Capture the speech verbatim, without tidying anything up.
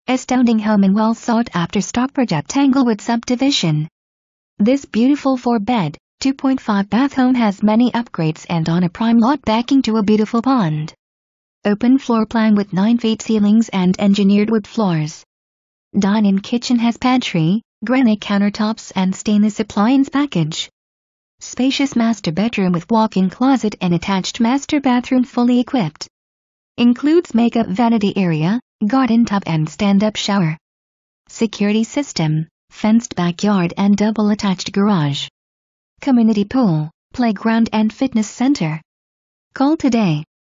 Astounding home in well sought after Stockbridge at Tanglewood Subdivision. This beautiful four-bed, two point five bath home has many upgrades and on a prime lot backing to a beautiful pond. Open floor plan with nine feet ceilings and engineered wood floors. Dine-in kitchen has pantry, granite countertops and stainless appliance package. Spacious master bedroom with walk-in closet and attached master bathroom fully equipped. Includes makeup vanity area, garden tub and stand-up shower. Security system, fenced backyard and double attached garage. Community pool, playground and fitness center. Call today.